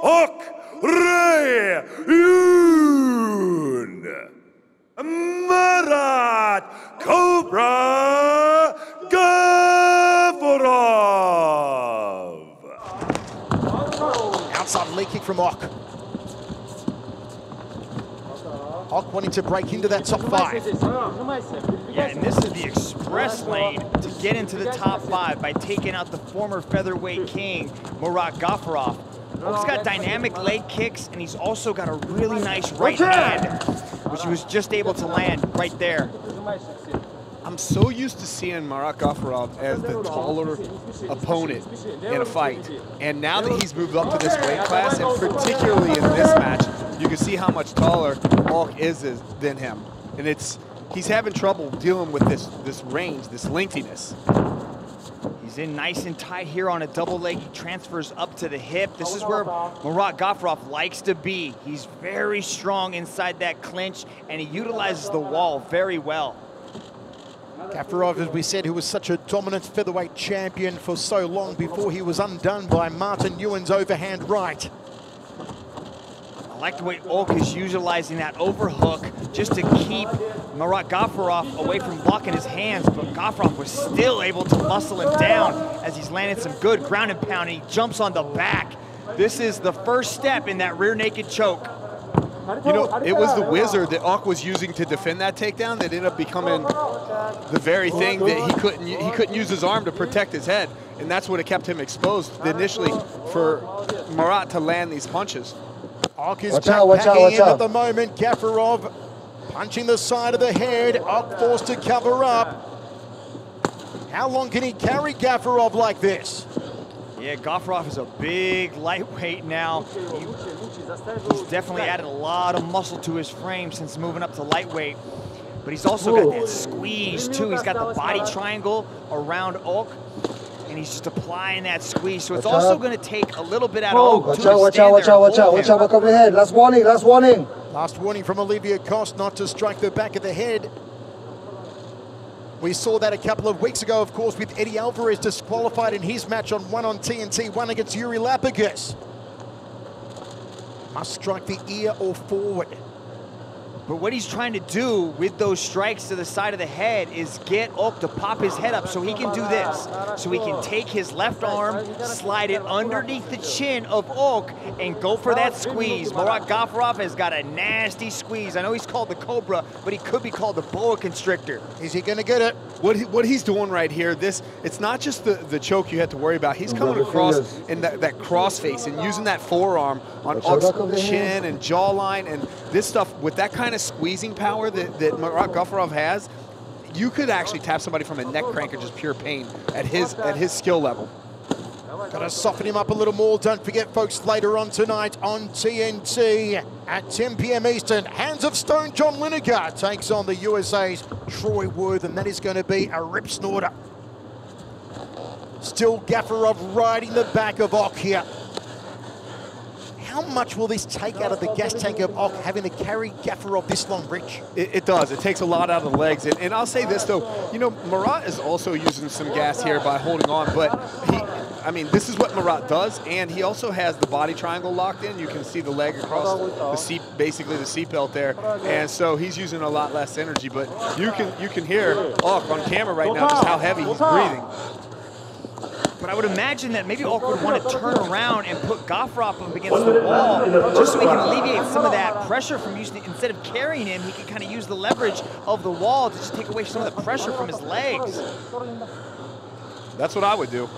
Ok Rae Yoon, Marat Gafurov. Outside leg kick from Ok. Ok wanting to break into that top 5. Yeah, and this is the express lane to get into the top 5 by taking out the former featherweight king, Marat Gafurov. Ok's got dynamic leg kicks, and he's also got a really nice right hand, which he was just able to land right there. I'm so used to seeing Marat Gafurov as the taller opponent in a fight. And now that he's moved up to this weight class, and particularly in this match, you can see how much taller Ok is than him. And he's having trouble dealing with this range, this lengthiness. He's in nice and tight here on a double leg. He transfers up to the hip. This is where Marat Gafurov likes to be. He's very strong inside that clinch, and he utilizes the wall very well. Gafurov, as we said, who was such a dominant featherweight champion for so long before he was undone by Martin Nguyen's overhand right. I like the way Ok is utilizing that overhook just to keep Marat Gafurov away from blocking his hands, but Gafurov was still able to muscle him down as he's landing some good ground and pound, and he jumps on the back. This is the first step in that rear naked choke. You know, it was the wizard that Ok was using to defend that takedown that ended up becoming the very thing that he couldn't use his arm to protect his head, and that's what it kept him exposed initially for Marat to land these punches. Ok is backing in at the moment. Gafurov punching the side of the head. Ok forced to cover up. How long can he carry Gafurov like this? Yeah, Gafurov is a big lightweight now. He's definitely added a lot of muscle to his frame since moving up to lightweight. But he's also got that squeeze too. He's got the body triangle around Ok, and he's just applying that squeeze. So it's also going to take a little bit out of Ok to watch out, watch out, back of the head. Last warning, last warning. Last warning from Olivia Cost not to strike the back of the head. We saw that a couple of weeks ago, of course, with Eddie Alvarez disqualified in his match on TNT 1 against Yuri Lapagis. Must strike the ear or forward. But what he's trying to do with those strikes to the side of the head is get Ok to pop his head up so he can do this. So he can take his left arm, slide it underneath the chin of Ok, and go for that squeeze. Marat Gafurov has got a nasty squeeze. I know he's called the Cobra, but he could be called the Boa Constrictor. Is he going to get it? What he's doing right here, it's not just the choke you have to worry about. He's coming across in that cross face and using that forearm on Ok's chin and jawline, and this stuff with that kind of squeezing power that Marat Gafurov has, you could actually tap somebody from a neck crank or just pure pain at his skill level. Got to soften him up a little more. Don't forget, folks, later on tonight on TNT at 10 p.m. Eastern, Hands of Stone John Lineker takes on the USA's Troy Worth, and that is going to be a rip snorter. Still Gafurov riding the back of Ok here. How much will this take out of the gas tank of Ok having to carry Gafurov this long, Rich? It does. It takes a lot out of the legs. And I'll say this, though. You know, Marat is also using some gas here by holding on. But I mean, this is what Marat does. And he also has the body triangle locked in. You can see the leg across basically the seatbelt there. And so he's using a lot less energy. But you can hear Ok on camera right now just how heavy he's breathing. But I would imagine that maybe Ok would want to turn around and put Gafurov up against the wall just so he can alleviate some of that pressure from using it. Instead of carrying him, he can kind of use the leverage of the wall to just take away some of the pressure from his legs. That's what I would do.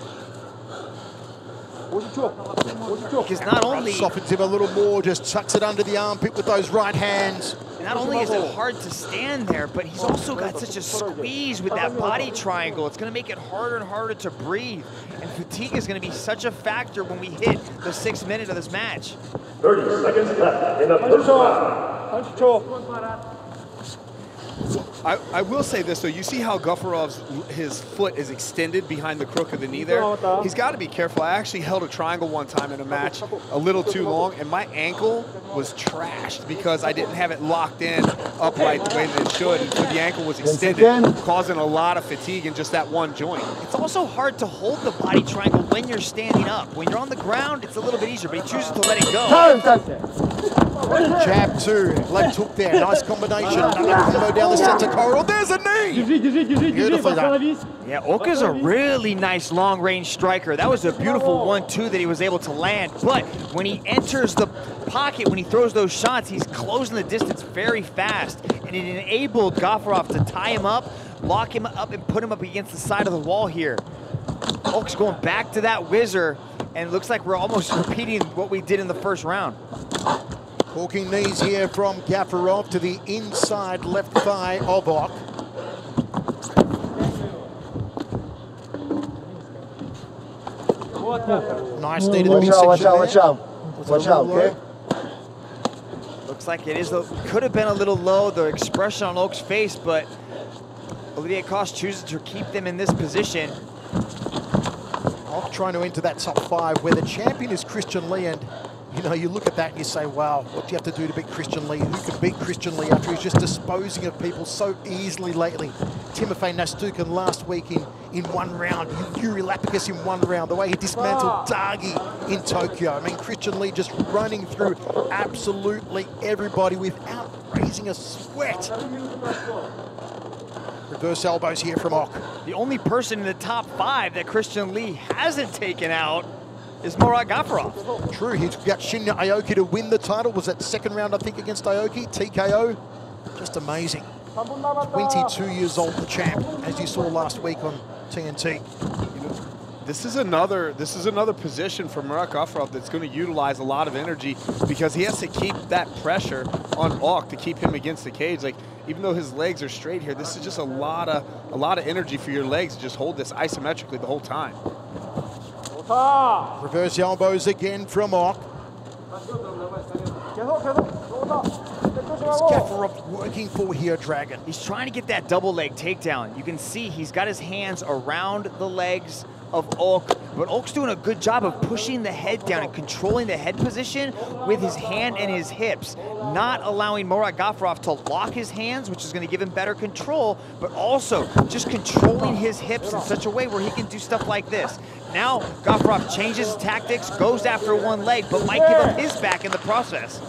Because not only softens him a little more, just tucks it under the armpit with those right hands. Not only is it hard to stand there, but he's also got such a squeeze with that body triangle. It's going to make it harder and harder to breathe. And fatigue is going to be such a factor when we hit the 6th minute of this match. 30 seconds left in the first round. I will say this, though. You see how Gafurov's his foot is extended behind the crook of the knee there? He's got to be careful. I actually held a triangle one time in a match a little too long, and my ankle was trashed because I didn't have it locked in upright the way that it should. And so the ankle was extended, causing a lot of fatigue in just that one joint. It's also hard to hold the body triangle when you're standing up. When you're on the ground, it's a little bit easier, but he chooses to let it go. Jab two, left hook there, nice combination. Another combo down the center corridor. There's a knee! Beautifully done. Yeah, Oka's a really nice long-range striker. That was a beautiful 1-2 that he was able to land. But when he enters the pocket, when he throws those shots, he's closing the distance very fast. And it enabled Gafurov to tie him up, lock him up, and put him up against the side of the wall here. Ok's going back to that whizzer, and it looks like we're almost repeating what we did in the first round. Hooking knees here from Gafurov to the inside left thigh of Ok. Nice knee to the midsection Watch out, okay? Looks like it is, could have been a little low, the expression on Ok's face, but Olivier Coste chooses to keep them in this position. Ok trying to enter that top 5 where the champion is Christian Lee, and you know, you look at that and you say, wow, what do you have to do to beat Christian Lee? Who can beat Christian Lee after he's just disposing of people so easily lately? Timofey Nastukin last week in one round, Yuri Lapicus in one round, the way he dismantled Dagi in Tokyo. I mean, Christian Lee just running through absolutely everybody without raising a sweat. Reverse elbows here from Ok. The only person in the top 5 that Christian Lee hasn't taken out is Marat Gafurov. True, he's got Shinya Aoki to win the title. Was that second round, I think, against Aoki? TKO. Just amazing. 22 years old, the champ, as you saw last week on TNT. You know, this is another position for Marat Gafurov that's going to utilize a lot of energy because he has to keep that pressure on Ok to keep him against the cage. Like, even though his legs are straight here, this is just a lot of energy for your legs to just hold this isometrically the whole time. Reverse elbows again from Ok. What's Gafurov working for here, Dragon? He's trying to get that double leg takedown. You can see he's got his hands around the legs of Ok, but Ok's doing a good job of pushing the head down and controlling the head position with his hand and his hips, not allowing Marat Gafurov to lock his hands, which is going to give him better control, but also just controlling his hips in such a way where he can do stuff like this. Now Gafurov changes his tactics, goes after one leg, but might give up his back in the process.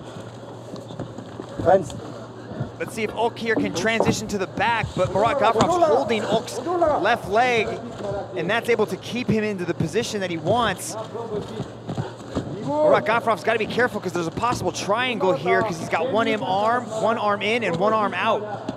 Fence. Let's see if Ok here can transition to the back, but Marat Gafurov's holding Ok's left leg, and that's able to keep him into the position that he wants. Marat Gafurov's got to be careful because there's a possible triangle here because he's got one arm in and one arm out.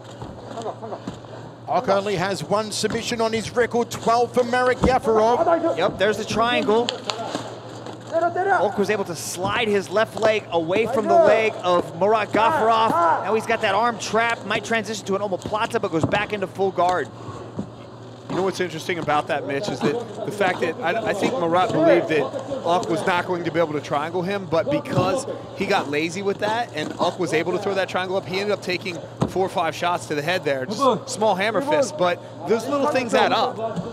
Ok only has one submission on his record, 12 for Marat Gafurov. Yep, there's the triangle. Ok was able to slide his left leg away from the leg of Marat Gafurov. Now he's got that arm trapped, might transition to an omoplata, but goes back into full guard. You know what's interesting about that, Mitch, is that the fact that I think Marat believed that Ok was not going to be able to triangle him, but because he got lazy with that and Ok was able to throw that triangle up, he ended up taking 4 or 5 shots to the head there. Just small hammer fists, but those little things add up.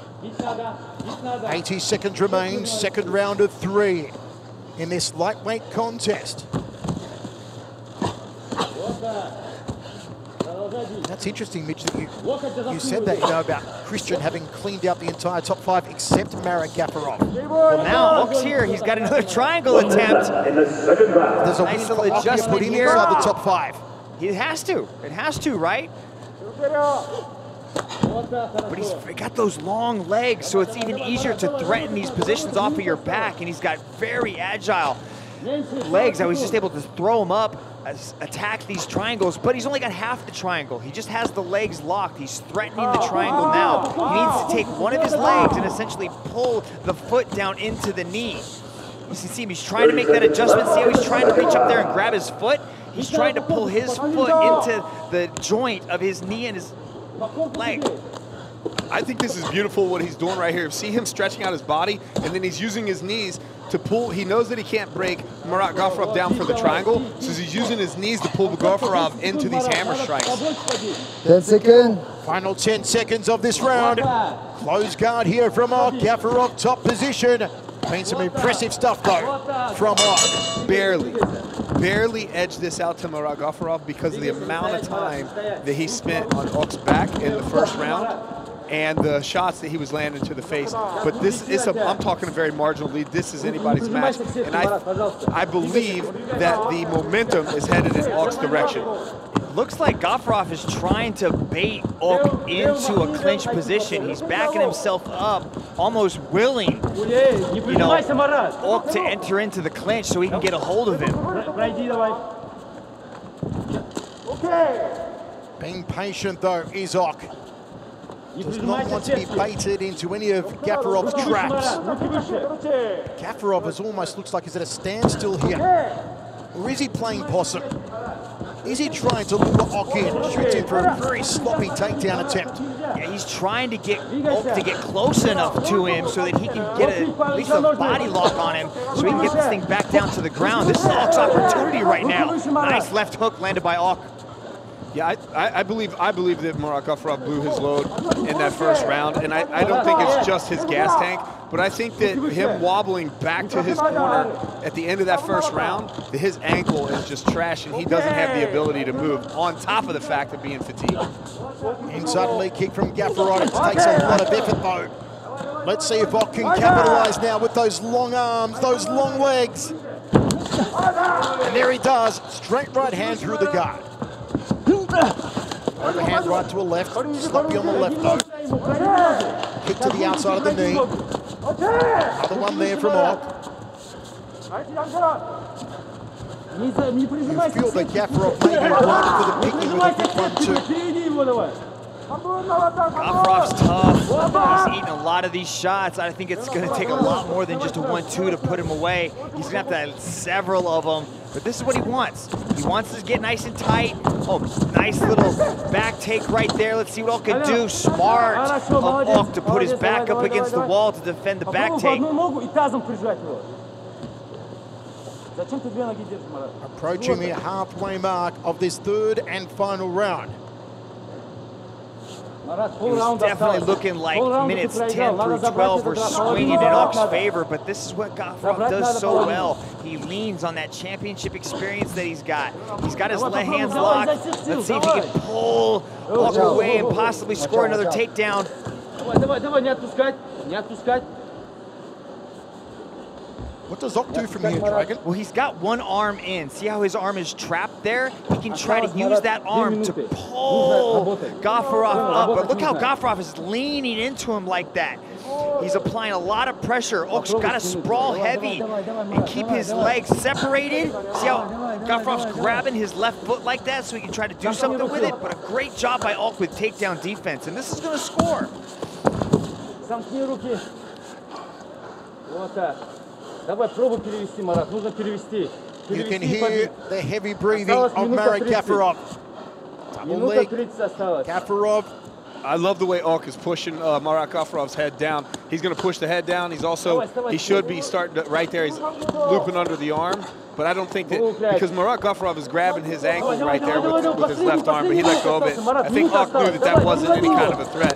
80 seconds remain, second round of 3 in this lightweight contest. That's interesting, Mitch, that you said that, you know, about Christian having cleaned out the entire top 5 except Marat Gafurov. Well, now Ok's here. He's got another triangle attempt. There's a Nice win for little Ok adjustment putting here. inside the top 5. It has to. It has to, right? But he's got those long legs, so it's even easier to threaten these positions off of your back, and he's got very agile legs. I was just able to throw him up, attack these triangles, but he's only got half the triangle. He just has the legs locked. He's threatening the triangle now. He needs to take one of his legs and essentially pull the foot down into the knee. You can see him, he's trying to make that adjustment. See how he's trying to reach up there and grab his foot? He's trying to pull his foot into the joint of his knee and his leg. I think this is beautiful what he's doing right here. See him stretching out his body, and then he's using his knees to pull. He knows that he can't break Marat Gafurov down for the triangle, so he's using his knees to pull Gafurov into these hammer strikes. 10 seconds. Final 10 seconds of this round. Close guard here from Ok. Gafurov, top position. Been some impressive stuff though from Ok. Barely edged this out to Marat Gafurov because of the amount of time that he spent on Ok's back in the first round and the shots that he was landing to the face. But this is, I'm talking a very marginal lead. This is anybody's match. And I believe that the momentum is headed in Ok's direction. Looks like Gafurov is trying to bait Ok into a clinch position. He's backing himself up, almost willing, you know, Ok to enter into the clinch so he can get a hold of him. Being patient though is Ok. Does not want to be baited into any of Gafurov's traps. Gafurov almost looks like he's at a standstill here. Or is he playing possum? Is he trying to lure Ok in? Shoots in for a very sloppy takedown attempt. Yeah, he's trying to get Ok to get close enough to him so that he can get at least a body lock on him so he can get this thing back down to the ground. This is Ok's opportunity right now. Nice left hook landed by Ok. Yeah, I believe that Marat Gafurov blew his load in that first round, and I don't think it's just his gas tank, but I think that him wobbling back to his corner at the end of that first round, that his ankle is just trash and he doesn't have the ability to move, on top of the fact of being fatigued. Inside leg kick from Gafurov. It takes a lot of effort though. Let's see if Ok can capitalize now with those long arms, those long legs. And there he does, straight right hand through the guard. Overhand right to a left, sloppy on the left though. Kick to the outside of the knee. Another one there from Ok. You feel that Gafurov may be wanted for the picking with a big 1-2. Gafurov's tough. He's eating a lot of these shots. I think it's going to take a lot more than just a 1-2 to put him away. He's going to have several of them. But this is what he wants. He wants to get nice and tight. Oh, nice little back take right there. Let's see what Ok can do. Smart of Ok to put his back up against the wall to defend the back take. Approaching the halfway mark of this third and final round. It's definitely looking like minutes 10 through 12 were swinging in Ok's favor, but this is what Gafurov does so well. He leans on that championship experience that he's got. He's got his left hands locked. Let's see if he can pull Ok away and possibly score another takedown. What does Ok do from here, Dragon? Well, he's got one arm in. See how his arm is trapped there? He can try to use that arm to pull Gafurov up. But look how Gafurov is leaning into him like that. He's applying a lot of pressure. Ok's got to sprawl heavy and keep his legs separated. See how Gafurov's grabbing his left foot like that so he can try to do something with it? But a great job by Ok with takedown defense. And this is going to score. You can hear the heavy breathing of Marat Gafurov. Double leg. Gafurov. I love the way Ok is pushing Marat Gafurov's head down. He's going to push the head down. He's also, he should be starting to, right there, he's looping under the arm. But I don't think that, because Marat Gafurov is grabbing his ankle right there with his left arm, but he let go of it. I think Ok knew that that wasn't any kind of a threat.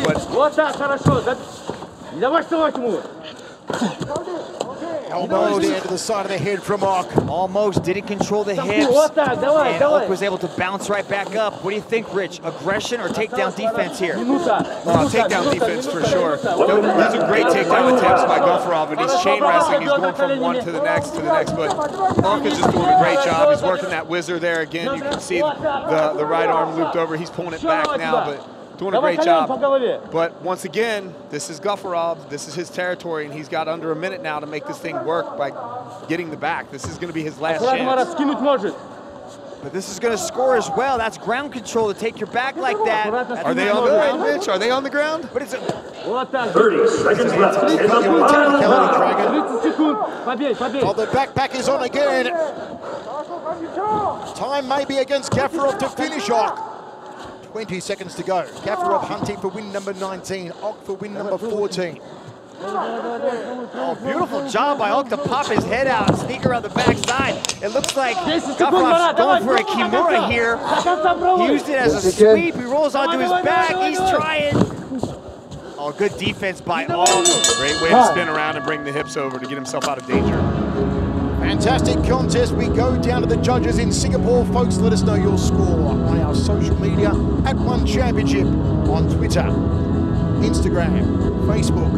Elbows there to the side of the head from Ok. Almost didn't control the hips, and Ok was able to bounce right back up. What do you think, Rich? Aggression or takedown defense here? Takedown defense for sure. These are great takedown attempts by Gafurov, and he's chain wrestling. He's going from one to the next but Ok is just doing a great job. He's working that whizzer there again. You can see the right arm looped over. He's pulling it back now, but doing a great job. But once again, this is Gafurov. This is his territory, and he's got under a minute now to make this thing work by getting the back. This is going to be his last chance. But this is going to score as well. That's ground control to take your back like that. Are they on the ground, Mitch? Are they on the ground? But it's a 30 seconds left. Oh, the back is on again. Time may be against Gafurov to finish Ok. 20 seconds to go. Gafurov hunting for win number 19, Ok for win number 14. Oh, beautiful job by Ok to pop his head out and sneak around the backside. It looks like Gafurov's going for a Kimura here. He used it as a sweep. He rolls onto his back. He's trying. Oh, good defense by Ok. Great way to spin around and bring the hips over to get himself out of danger. Fantastic contest. We go down to the judges in Singapore. Folks, let us know your score on our social media at One Championship on Twitter, Instagram, Facebook.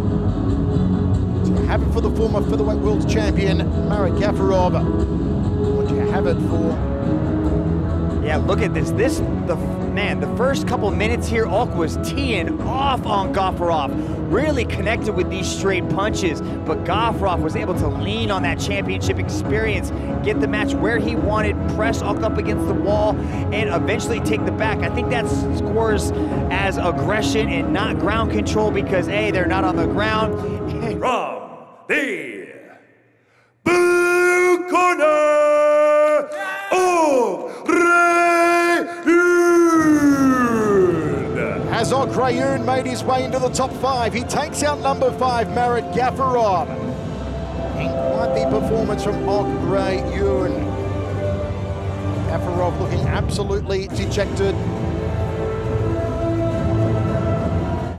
Do you have it for the former featherweight world champion, Marat Gafurov? What do you have it for? Yeah, look at this. The first couple minutes here, Ok was teeing off on Gafurov. Really connected with these straight punches, but Gafurov was able to lean on that championship experience, get the match where he wanted, press Ok up against the wall, and eventually take the back. I think that scores as aggression and not ground control because, A, they're not on the ground. From the blue corner, Ok Rae Yoon. As Ok Rae Yoon made his way into the top 5, he takes out number 5, Marat Gafurov. And quite the performance from Ok Rae Yoon. Gafurov looking absolutely dejected.